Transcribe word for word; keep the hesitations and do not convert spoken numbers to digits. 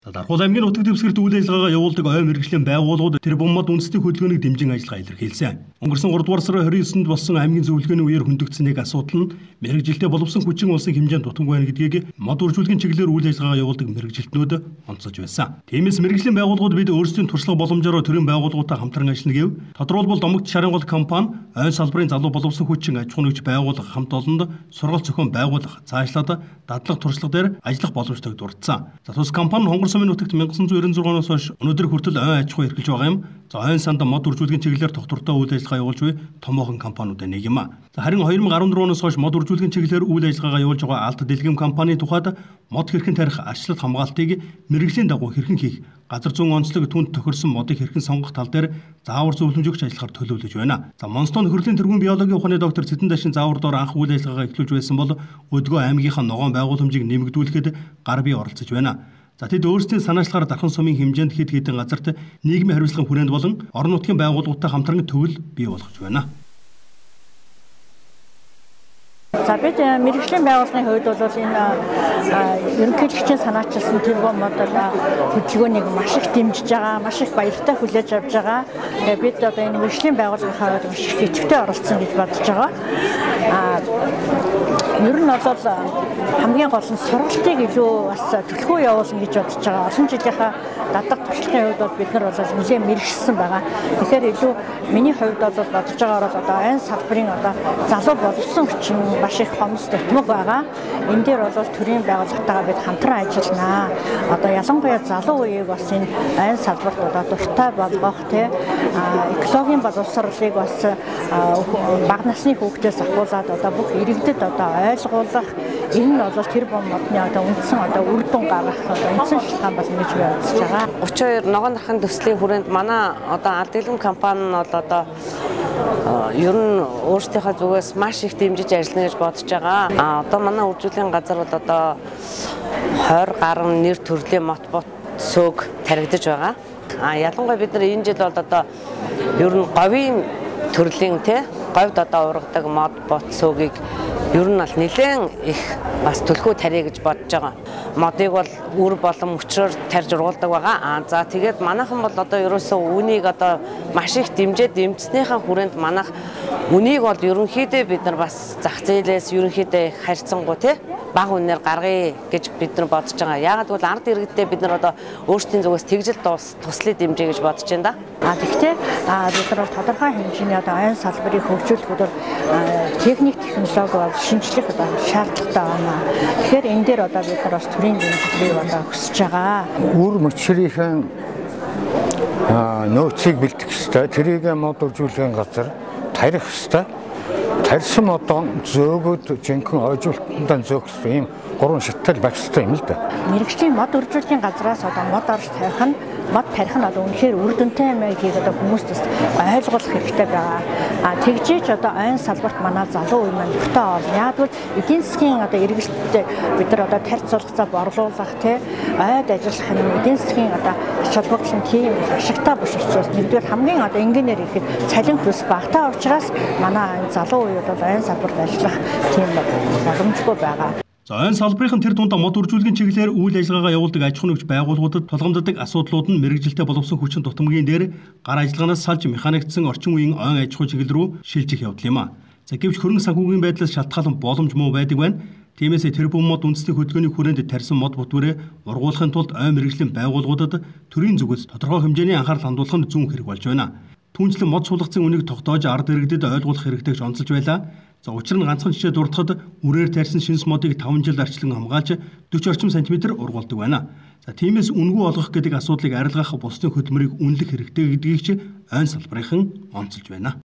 Дархуул аймгийн нутаг дэвсгэрт үйл ажиллагаагаа явуулдаг ой мэргэжлийн байгууллагууд тэр бомбод үндэсний хөдөлгөөнийг дэмжин ажиллагаа илэрхийлсэн. Өнгөрсөн гуравдугаар сарын хоёр и девөнд болсон аймгийн зөвлөгөөний үеэр хөндөгдсөн нэг асуудал нь мэргэжилтэд боловсон хүчин улсын хэмжээнд дутамгүй байна гэдгийг мод үржүүлгийн чиглэлээр үйл ажиллагаа явуулдаг мэргэжилтнүүд онцолж байсан. Тиймээс мэргэжлийн байгууллагууд бид өөрсдийн туршлага боломжоор төрийн байгууллагуудтай хамтран ажиллана гэв. Тодорхойлбол Домогт Шарын гол компани ойн салбарын залуу боловсон хүчин аж ахуй нэгж байгууллага хамт олонд сургалт зохион байгуулах, цаашлаад дадлах туршлага дээр ажиллах боломжтойг дурдсан. За тус компани Сумын нутагт 천구 девяносто шестоноос хойш өнөөдөр хүртэл ойн аж ахуй эрхэлж байгаа юм. За ойн санд мод үржүүлгийн чиглэлээр тогтвортой үйл ажиллагаа явуулж буй томоохон компаниудын нэг юм а. За харин хоёр мың арван дөрвөөс хойш мод үржүүлгийн чиглэлээр үйл ажиллагаа явуулж байгаа Алт Дэлгэм компани тухайд мод хэрхэн тарих ачлал хамгаалтыг мэргэжлийн дагуу хэрхэн хийх, газар зүйн онцлог түнд тохирсон модыг хэрхэн сонгох тал дээр заавар зөвлөмж өгч ажиллахаар төлөвлөж байна. За Монстон нөхрөлийн тэргүүн биологийн ухааны доктор Цэтэн Дашин заавар доор анх үйл ажиллагаа эхлүүлж байсан бол өдгөө аймгийнхаа ногоон байгууламжийг нэмэгдүүлэхэд гар бие оролцож байна. За тэд өөрсдийн санаачлагаар Дархан сумын хэмжээнд хэд хэдэн газарт нийгмийн хариуцлагын хүрээнд болон орон нутгийн байгууллагуудтай хамтран төвл бий болгож байна. За бид мэргэжлийн байгууллагын хувьд бол энэ ерөнхийлөгчийн санаачилсан тэр бомбод хөдөлгөөнийг маш их дэмжиж байгаа, маш их баяртай хүлээж авч байгаа. Тэгээ бид одоо энэ мэргэжлийн байгууллагын хувьд маш их идэвхтэй оролцсон гэж бодож байгаа. Аа ер нь бол хамгийн гол нь сургалтыг илүү бас төлхөө явуулна гэж бодож байгаа. Олон жилийнхаа дадаг туршлагын хувьд бол бид нар бол нэлээд мэргэжсэн байгаа. Тэгэхээр илүү миний хувьд бол бодож байгаагаар бол одоо айн салбарын одоо залуу боловсон хүчин маш их хомс тутмаг байгаа. Энэ дээр бол төрийн байгууллагатайгаа бид хамтран ажилланаа. Одоо ялангуяа залуу үеийг бас энэ айн салбарт одоо дуртай болгох тий экологийн боловсролыг бас бага насны хүүхдээс ахуулаад одоо бүх иргэдэд одоо ойлгуулах энэ нь бол тэр бом модны одоо үндсэн одоо үр дүн гаргах үндсэн шалтгаан болно гэж би бодож байгаа. өчигдөр хоёр ногоон дархан төслийн хүрээнд манай одоо Алт Дэлгэм компани нь бол одоо ер нь өөрсдийнхөө зүгээс маш их дэмжиж ажиллана гэж бодож байгаа. А одоо манай үржүүлгийн газар бол одоо хорь гаруй нэр төрлийн мот бот сөг таригдаж байгаа. А ялангуяа бид нар энэ жил бол одоо ер нь говийн төрлийн те говьд одоо ургадаг мод бот сөгийг ер нь бол нэлээд их бас төлхөө тарья гэж бодож байгаа. Модыг бол үр болон өчрөөр тарьж ургуулдаг байгаа. Аа за тэгээд манайхан бол одоо ерөөсөө үнийг одоо маш их дэмжиж дэмжснийхаа хүрээнд манайх үнийг бол ерөнхийдөө бид нар бас зах зээлээс ерөнхийдөө харьцангуй тий бага үнээр гаргая гэж бид нар бодож байгаа. Яагаад гэвэл ард иргэдээ бид нар одоо өөрсдийн зүгээс тэгжил туслыг дэмжиж гэж бодож байна да. А тэгтээ бид нар бол тодорхой хэмжээний одоо айн салбарыг хөгжүүлэхэд техник технологи бол шинжлэх одоо шаардлагатай байна. Тэгэхээр энэ дээр одоо бид нар бас төрийн дэмжлэгийг одоо хүсэж байгаа. Үр мөчрийн нөөцийг бэлтгэх ёстой. Тэрийг мод үржүүлгийн газар тарих ёстой. Тарьсан модоо зөөгөөд жинхэнэ ойжуулалтанд зөөгсөн ийм гурван шаттай байх ёстой юм л да. Мэргэжлийн мод үржүүлгийн газраас одоо мод орж тавих нь мод тарих нь одоо үнэхээр үр дүнтэй юм гэдгийг одоо хүмүүст ойлгуулах хэрэгтэй байгаа. А тэгжээч одоо айн салбарт манай залуу үе маань өртөө ол. Яг бол эдийн засгийн одоо эргэлттэй бид нар одоо тарьц сургацаа борлуулах тий ойд ажиллах юм эдийн засгийн одоо ач холбогдол нь тийм ашигтай биш учраас нэгдүгээр хамгийн одоо энгийнээр ихэд цалин плюс багтаа учраас манай залуу үе бол айн салбарт ажиллах тийм боломжгүй байгаа. За ойн салбарын тэр дунд мод үржүүлгийн чиглэлээр үйл ажиллагаагаа явуулдаг аж ахуй нэгж байгууллагуудад тулгамддаг асуудлууд нь мэргэжилтэд боловсон хүчин дутамгийн дээр гар ажиллагаанаас салж механикдсан орчин үеийн ойн аж ахуй чиглэл рүү шилжих явдал юм а. За гэвч хөрөнгө санхүүгийн байдлаас шалтгаалan боломж муу байдаг байна. Тиймээс тэр бүм мод үндэсний хөдөлгөөний хүрээнд тарьсан мод бүтвэрээ ургуулахын тулд ойн мэргэжлийн байгууллагуудад төрийн зүгээс тодорхой хэмжээний анхаарал хандуулах нь зүүн хэрэг болж байна. Түүнчлэн мод суулгацын үнийг тогтоож ард иргэдэд ойлгуулах хэрэгтэй гэж онцолж байлаа. За учир нь ганцхан жишээ дурдахад үрээр тарьсан шинс модыг таван жил арчлан хамгаалж дөрвөн орчим сантиметр ургуулдаг байна. За тиймээс үнгүй олгох гэдэг асуудлыг арилгах бусдын хөдөлмөрийг үнэлэх хэрэгтэй гэдгийг ч ойн салбарынхан онцолж байна.